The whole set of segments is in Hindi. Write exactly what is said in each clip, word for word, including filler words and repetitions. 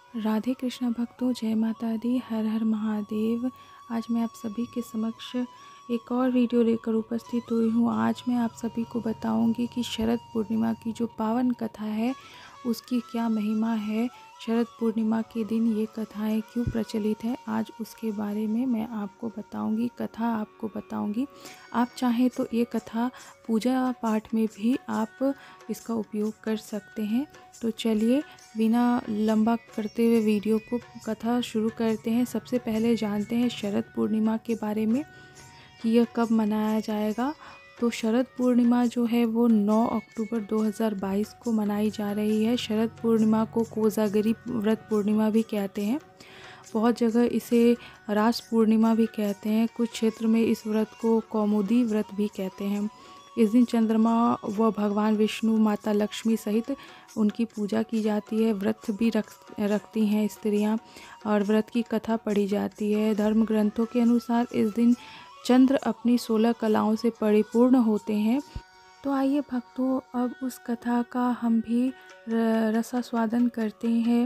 राधे कृष्णा भक्तों, जय माता दी, हर हर महादेव। आज मैं आप सभी के समक्ष एक और वीडियो लेकर उपस्थित हुई हूँ। आज मैं आप सभी को बताऊंगी कि शरद पूर्णिमा की जो पावन कथा है उसकी क्या महिमा है। शरद पूर्णिमा के दिन ये कथाएं क्यों प्रचलित है, आज उसके बारे में मैं आपको बताऊंगी, कथा आपको बताऊंगी। आप चाहें तो ये कथा पूजा पाठ में भी आप इसका उपयोग कर सकते हैं। तो चलिए बिना लंबा करते हुए वीडियो को कथा शुरू करते हैं। सबसे पहले जानते हैं शरद पूर्णिमा के बारे में कि यह कब मनाया जाएगा। तो शरद पूर्णिमा जो है वो नौ अक्टूबर दो हज़ार बाईस को मनाई जा रही है। शरद पूर्णिमा को कोजागरी व्रत पूर्णिमा भी कहते हैं। बहुत जगह इसे रास पूर्णिमा भी कहते हैं। कुछ क्षेत्र में इस व्रत को कौमुदी व्रत भी कहते हैं। इस दिन चंद्रमा व भगवान विष्णु, माता लक्ष्मी सहित उनकी पूजा की जाती है। व्रत भी रख रखती हैं स्त्रियां और व्रत की कथा पढ़ी जाती है। धर्म ग्रंथों के अनुसार इस दिन चंद्र अपनी सोलह कलाओं से परिपूर्ण होते हैं। तो आइए भक्तों, अब उस कथा का हम भी रसास्वादन करते हैं।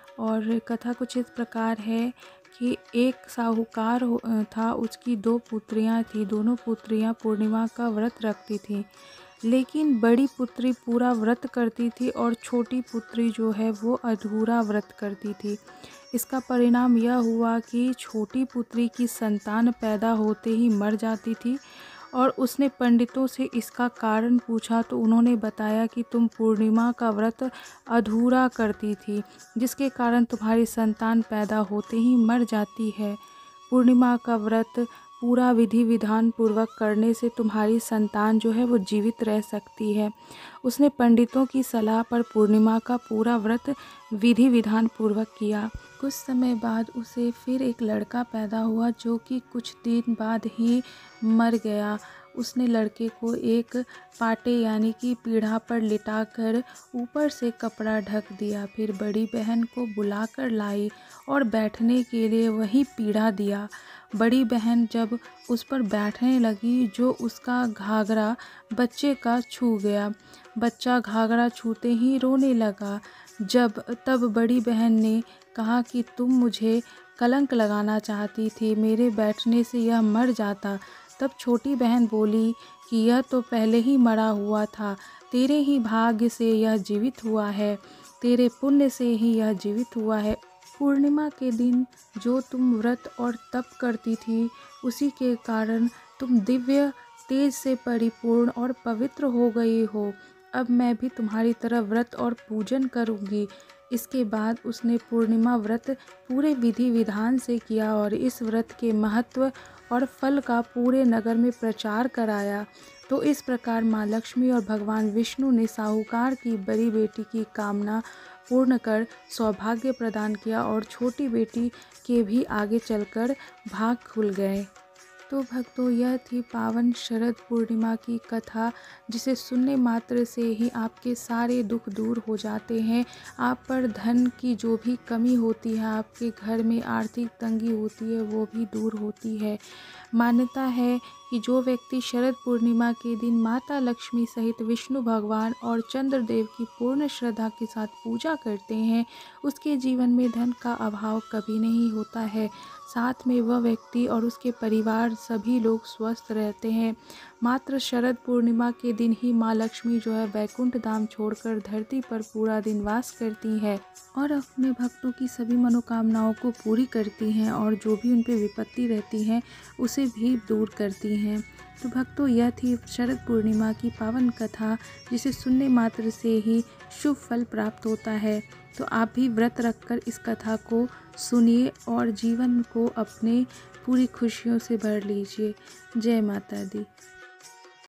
और कथा कुछ इस प्रकार है कि एक साहूकार था, उसकी दो पुत्रियां थी। दोनों पुत्रियां पूर्णिमा का व्रत रखती थीं, लेकिन बड़ी पुत्री पूरा व्रत करती थी और छोटी पुत्री जो है वो अधूरा व्रत करती थी। इसका परिणाम यह हुआ कि छोटी पुत्री की संतान पैदा होते ही मर जाती थी और उसने पंडितों से इसका कारण पूछा तो उन्होंने बताया कि तुम पूर्णिमा का व्रत अधूरा करती थी, जिसके कारण तुम्हारी संतान पैदा होते ही मर जाती है। पूर्णिमा का व्रत पूरा विधि विधान पूर्वक करने से तुम्हारी संतान जो है वो जीवित रह सकती है। उसने पंडितों की सलाह पर पूर्णिमा का पूरा व्रत विधि विधान पूर्वक किया। कुछ समय बाद उसे फिर एक लड़का पैदा हुआ जो कि कुछ दिन बाद ही मर गया। उसने लड़के को एक पाटे यानी कि पीढ़ा पर लिटाकर ऊपर से कपड़ा ढक दिया। फिर बड़ी बहन को बुलाकर लाई और बैठने के लिए वही पीढ़ा दिया। बड़ी बहन जब उस पर बैठने लगी, जो उसका घाघरा बच्चे का छू गया। बच्चा घाघरा छूते ही रोने लगा। जब तब बड़ी बहन ने कहा कि तुम मुझे कलंक लगाना चाहती थी, मेरे बैठने से यह मर जाता। तब छोटी बहन बोली कि यह तो पहले ही मरा हुआ था, तेरे ही भाग्य से यह जीवित हुआ है, तेरे पुण्य से ही यह जीवित हुआ है। पूर्णिमा के दिन जो तुम व्रत और तप करती थी, उसी के कारण तुम दिव्य तेज से परिपूर्ण और पवित्र हो गई हो। अब मैं भी तुम्हारी तरह व्रत और पूजन करूंगी। इसके बाद उसने पूर्णिमा व्रत पूरे विधि विधान से किया और इस व्रत के महत्व और फल का पूरे नगर में प्रचार कराया। तो इस प्रकार माँ लक्ष्मी और भगवान विष्णु ने साहूकार की बड़ी बेटी की कामना पूर्ण कर सौभाग्य प्रदान किया और छोटी बेटी के भी आगे चलकर भाग खुल गए। तो भक्तों, यह थी पावन शरद पूर्णिमा की कथा, जिसे सुनने मात्र से ही आपके सारे दुख दूर हो जाते हैं। आप पर धन की जो भी कमी होती है, आपके घर में आर्थिक तंगी होती है, वो भी दूर होती है। मान्यता है कि जो व्यक्ति शरद पूर्णिमा के दिन माता लक्ष्मी सहित विष्णु भगवान और चंद्रदेव की पूर्ण श्रद्धा के साथ पूजा करते हैं, उसके जीवन में धन का अभाव कभी नहीं होता है। साथ में वह व्यक्ति और उसके परिवार सभी लोग स्वस्थ रहते हैं। मात्र शरद पूर्णिमा के दिन ही माँ लक्ष्मी जो है वैकुंठ धाम छोड़कर धरती पर पूरा दिन वास करती है और अपने भक्तों की सभी मनोकामनाओं को पूरी करती हैं और जो भी उन पे विपत्ति रहती है उसे भी दूर करती हैं। तो भक्तों, यह थी शरद पूर्णिमा की पावन कथा, जिसे सुनने मात्र से ही शुभ फल प्राप्त होता है। तो आप भी व्रत रखकर इस कथा को सुनिए और जीवन को अपने पूरी खुशियों से भर लीजिए। जय माता दी।